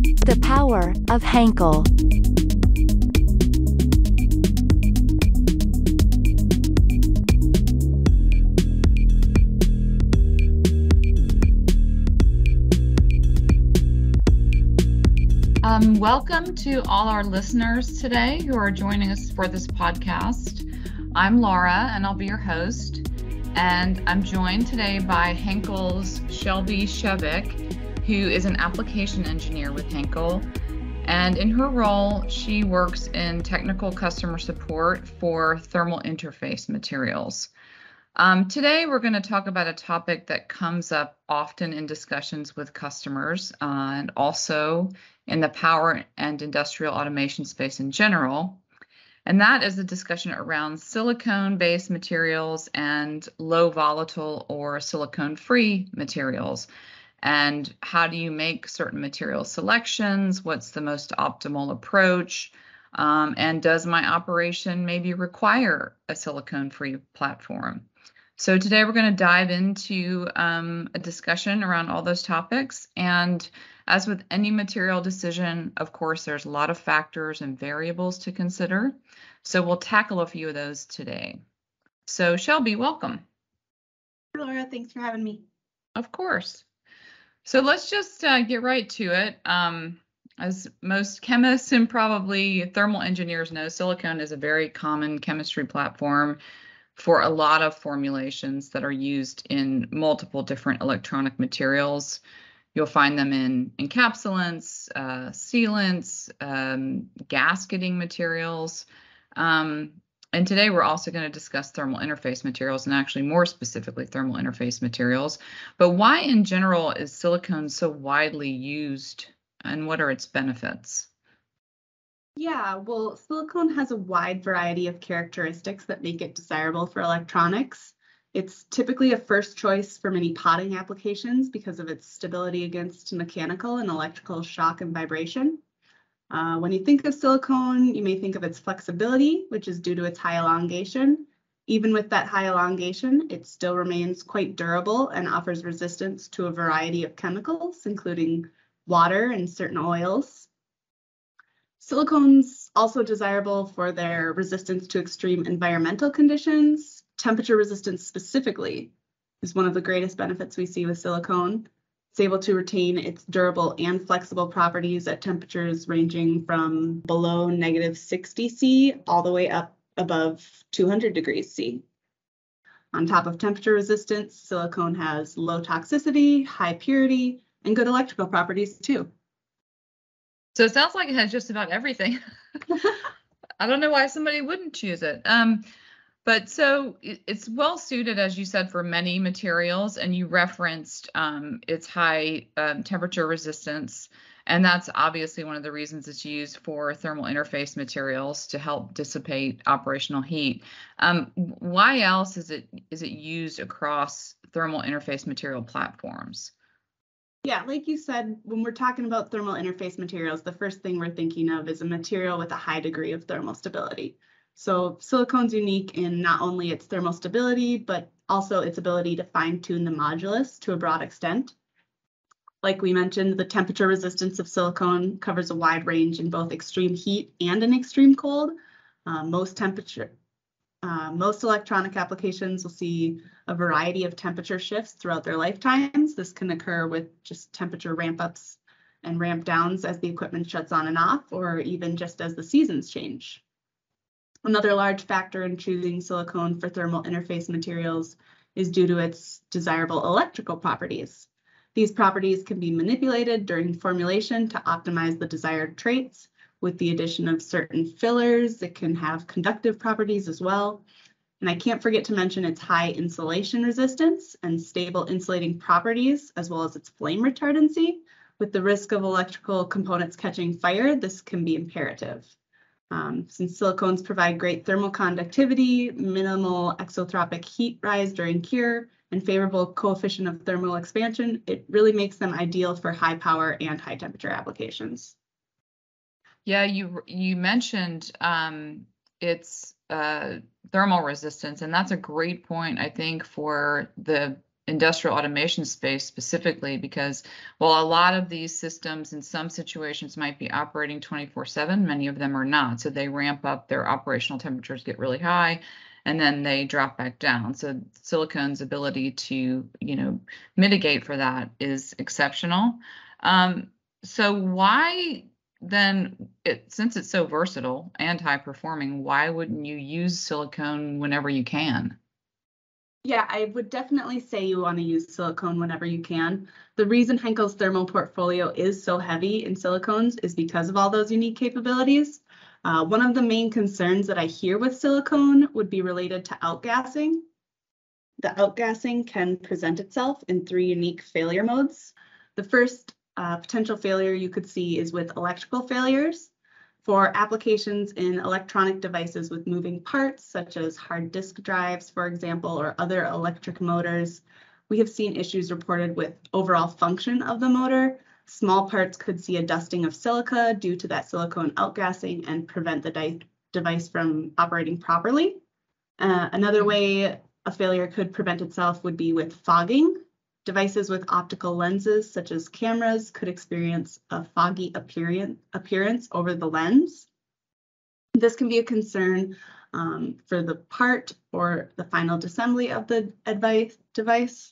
The Power of Henkel. Welcome to all our listeners today who are joining us for this podcast. I'm Laura and I'll be your host. And I'm joined today by Henkel's Shelby Shevik, who is an application engineer with Henkel. And in her role, she works in technical customer support for thermal interface materials. Today, we're going to talk about a topic that comes up often in discussions with customers and also in the power and industrial automation space in general. And that is a discussion around silicone-based materials and low volatile or silicone-free materials. And how do you make certain material selections? What's the most optimal approach? And does my operation maybe require a silicone-free platform? So today we're going to dive into a discussion around all those topics. And as with any material decision, of course, there's a lot of factors and variables to consider. So we'll tackle a few of those today. So Shelby, welcome. Laura, thanks for having me. Of course. So let's just get right to it. As most chemists and probably thermal engineers know, silicone is a very common chemistry platform for a lot of formulations that are used in multiple different electronic materials. You'll find them in encapsulants, sealants, gasketing materials. And today we're also going to discuss thermal interface materials, and actually more specifically thermal interface materials. But why in general is silicone so widely used, and what are its benefits? Yeah, well, silicone has a wide variety of characteristics that make it desirable for electronics. It's typically a first choice for many potting applications because of its stability against mechanical and electrical shock and vibration. When you think of silicone, you may think of its flexibility, which is due to its high elongation. Even with that high elongation, it still remains quite durable and offers resistance to a variety of chemicals, including water and certain oils. Silicone's also desirable for their resistance to extreme environmental conditions. Temperature resistance specifically is one of the greatest benefits we see with silicone. It's able to retain its durable and flexible properties at temperatures ranging from below -60 C all the way up above 200 degrees C. On top of temperature resistance, silicone has low toxicity, high purity, and good electrical properties too. So it sounds like it has just about everything. I don't know why somebody wouldn't choose it. But so it's well suited, as you said, for many materials, and you referenced its high temperature resistance. And that's obviously one of the reasons it's used for thermal interface materials to help dissipate operational heat. Why else is it used across thermal interface material platforms? Yeah, like you said, when we're talking about thermal interface materials, the first thing we're thinking of is a material with a high degree of thermal stability. So silicone's unique in not only its thermal stability, but also its ability to fine-tune the modulus to a broad extent. Like we mentioned, the temperature resistance of silicone covers a wide range in both extreme heat and in extreme cold. Most electronic applications will see a variety of temperature shifts throughout their lifetimes. This can occur with just temperature ramp ups and ramp downs as the equipment shuts on and off, or even just as the seasons change. Another large factor in choosing silicone for thermal interface materials is due to its desirable electrical properties. These properties can be manipulated during formulation to optimize the desired traits. With the addition of certain fillers, it can have conductive properties as well. And I can't forget to mention its high insulation resistance and stable insulating properties, as well as its flame retardancy. With the risk of electrical components catching fire, this can be imperative. Since silicones provide great thermal conductivity, minimal exotropic heat rise during cure, and favorable coefficient of thermal expansion, it really makes them ideal for high power and high temperature applications. Yeah, you mentioned its thermal resistance, and that's a great point, I think, for the industrial automation space specifically, because while a lot of these systems in some situations might be operating 24/7, many of them are not. So they ramp up, their operational temperatures get really high, and then they drop back down. So silicone's ability to, mitigate for that is exceptional. So why then, since it's so versatile and high performing, why wouldn't you use silicone whenever you can? Yeah, I would definitely say you want to use silicone whenever you can. The reason Henkel's thermal portfolio is so heavy in silicones is because of all those unique capabilities. One of the main concerns that I hear with silicone would be related to outgassing. The outgassing can present itself in 3 unique failure modes. The first potential failure you could see is with electrical failures. For applications in electronic devices with moving parts, such as hard disk drives, for example, or other electric motors, we have seen issues reported with overall function of the motor. Small parts could see a dusting of silica due to that silicone outgassing and prevent the device from operating properly. Another way a failure could prevent itself would be with fogging. Devices with optical lenses, such as cameras, could experience a foggy appearance over the lens. This can be a concern for the part or the final assembly of the device.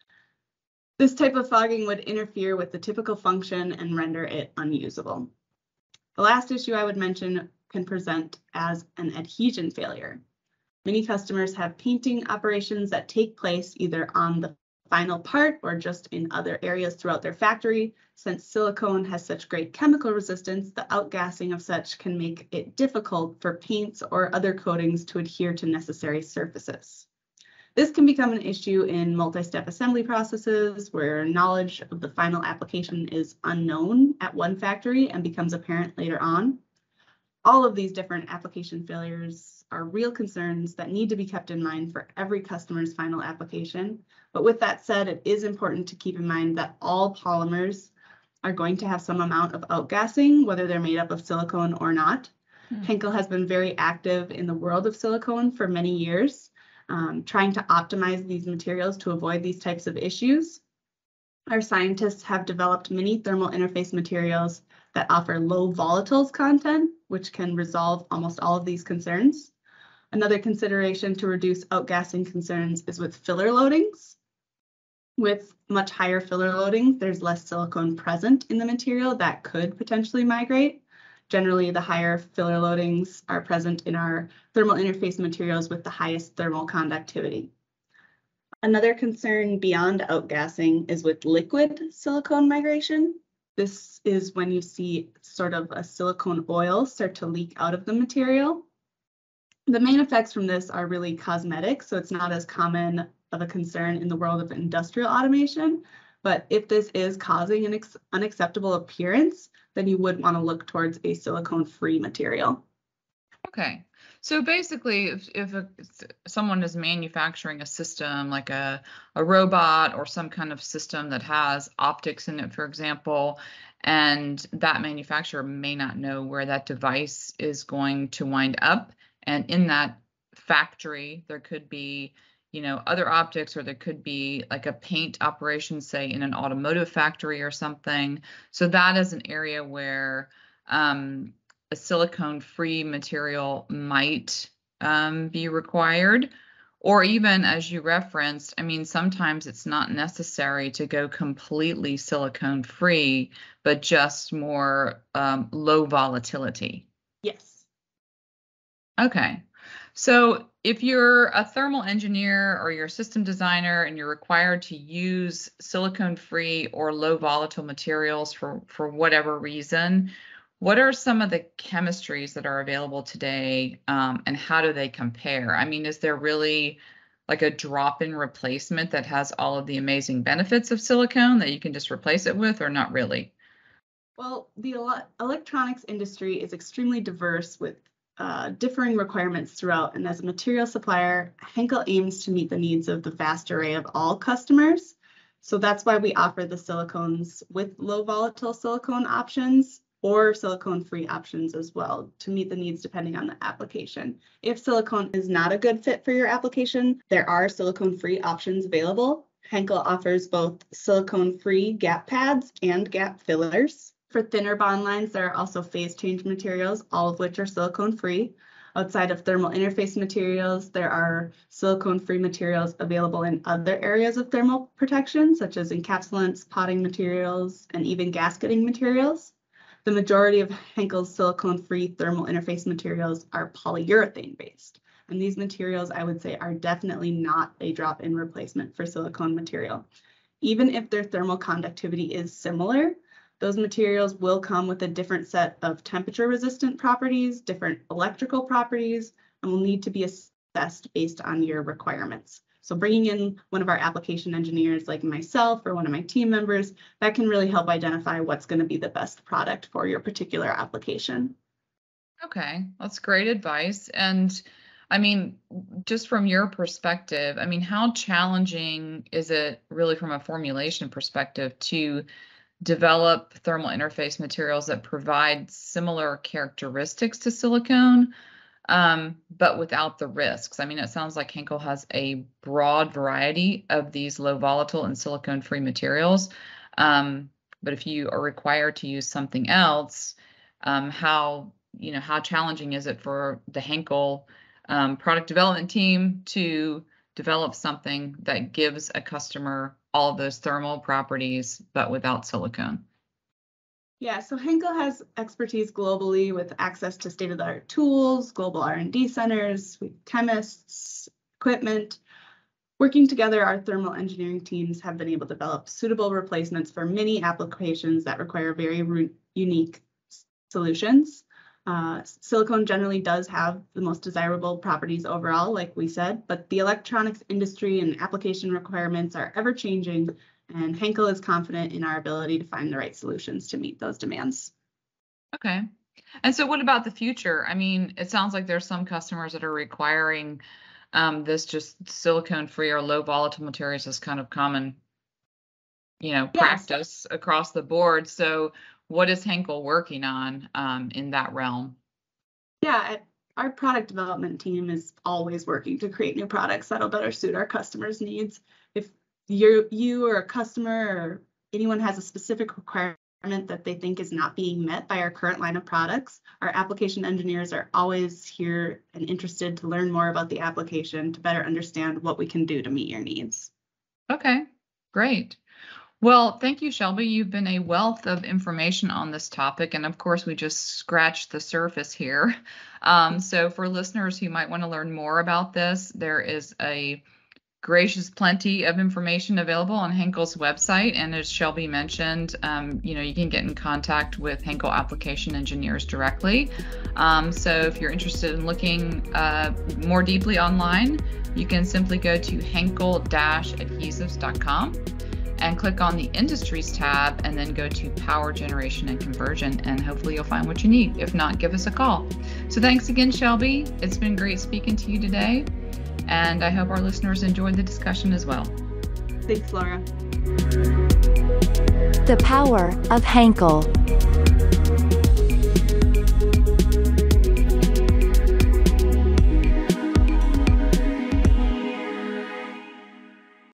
This type of fogging would interfere with the typical function and render it unusable. The last issue I would mention can present as an adhesion failure. Many customers have painting operations that take place either on the final part or just in other areas throughout their factory. Since silicone has such great chemical resistance, the outgassing of such can make it difficult for paints or other coatings to adhere to necessary surfaces. This can become an issue in multi-step assembly processes where knowledge of the final application is unknown at one factory and becomes apparent later on. All of these different application failures are real concerns that need to be kept in mind for every customer's final application. But with that said, it is important to keep in mind that all polymers are going to have some amount of outgassing, whether they're made up of silicone or not. Henkel has been very active in the world of silicone for many years, trying to optimize these materials to avoid these types of issues. Our scientists have developed many thermal interface materials that offer low volatiles content, which can resolve almost all of these concerns. Another consideration to reduce outgassing concerns is with filler loadings. With much higher filler loadings, there's less silicone present in the material that could potentially migrate. Generally, the higher filler loadings are present in our thermal interface materials with the highest thermal conductivity. Another concern beyond outgassing is with liquid silicone migration. This is when you see sort of a silicone oil start to leak out of the material. The main effects from this are really cosmetic, so it's not as common of a concern in the world of industrial automation. But if this is causing an unacceptable appearance, then you would want to look towards a silicone-free material. Okay. So basically, if someone is manufacturing a system like a robot or some kind of system that has optics in it, for example, and that manufacturer may not know where that device is going to wind up, and in that factory, there could be, other optics, or there could be like a paint operation, say in an automotive factory or something. So that is an area where a silicone-free material might be required, or even, as you referenced, sometimes it's not necessary to go completely silicone-free, but just more low volatility. Yes. Okay. So if you're a thermal engineer or you're a system designer and you're required to use silicone-free or low volatile materials for whatever reason, what are some of the chemistries that are available today, and how do they compare? Is there really like a drop-in replacement that has all of the amazing benefits of silicone that you can just replace it with, or not really? Well, the electronics industry is extremely diverse with differing requirements throughout, and as a material supplier, Henkel aims to meet the needs of the vast array of all customers. So that's why we offer the silicones with low volatile silicone options or silicone-free options as well to meet the needs depending on the application. If silicone is not a good fit for your application, there are silicone-free options available. Henkel offers both silicone-free gap pads and gap fillers. For thinner bond lines, there are also phase change materials, all of which are silicone-free. Outside of thermal interface materials, there are silicone-free materials available in other areas of thermal protection, such as encapsulants, potting materials, and even gasketing materials. The majority of Henkel's silicone-free thermal interface materials are polyurethane-based. And these materials, I would say, are definitely not a drop-in replacement for silicone material. Even if their thermal conductivity is similar, those materials will come with a different set of temperature-resistant properties, different electrical properties, and will need to be assessed based on your requirements. So bringing in one of our application engineers like myself or one of my team members, that can really help identify what's going to be the best product for your particular application. Okay, that's great advice. And I mean, just from your perspective, I mean, how challenging is it really from a formulation perspective to develop thermal interface materials that provide similar characteristics to silicone, but without the risks? I mean, it sounds like Henkel has a broad variety of these low volatile and silicone-free materials. But if you are required to use something else, how challenging is it for the Henkel product development team to develop something that gives a customer all of those thermal properties, but without silicone? Yeah, so Henkel has expertise globally with access to state-of-the-art tools, global R&D centers, chemists, equipment. Working together, our thermal engineering teams have been able to develop suitable replacements for many applications that require very unique solutions. Silicone generally does have the most desirable properties overall, like we said, but the electronics industry and application requirements are ever changing, and Henkel is confident in our ability to find the right solutions to meet those demands. Okay. And so what about the future? I mean, it sounds like there's some customers that are requiring this just silicone-free or low volatile materials as kind of common, practice across the board. So what is Henkel working on in that realm? Yeah, our product development team is always working to create new products that'll better suit our customers' needs. If you or a customer or anyone has a specific requirement that they think is not being met by our current line of products, our application engineers are always here and interested to learn more about the application to better understand what we can do to meet your needs. Okay, great. Well, thank you, Shelby. You've been a wealth of information on this topic, and of course, we just scratched the surface here. So for listeners who might want to learn more about this, there is a gracious plenty of information available on Henkel's website, and as Shelby mentioned, you can get in contact with Henkel application engineers directly. So if you're interested in looking more deeply online, you can simply go to henkel-adhesives.com. and click on the Industries tab and then go to Power Generation and Conversion, and hopefully you'll find what you need. If not, give us a call. So thanks again, Shelby. It's been great speaking to you today, and I hope our listeners enjoyed the discussion as well. Thanks, Laura. The Power of Henkel.